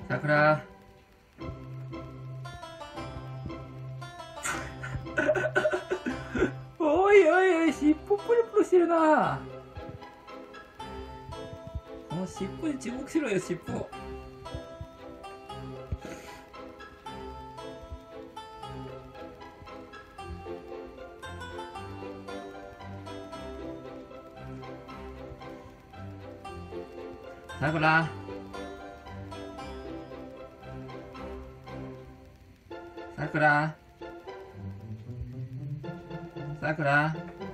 さくら。おいおいおい、尻尾プルプルしてるな。この尻尾に注目しろよ、尻尾。さくら。さくら。さくら。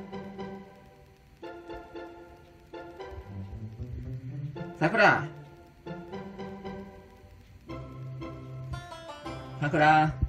さくら。さくら。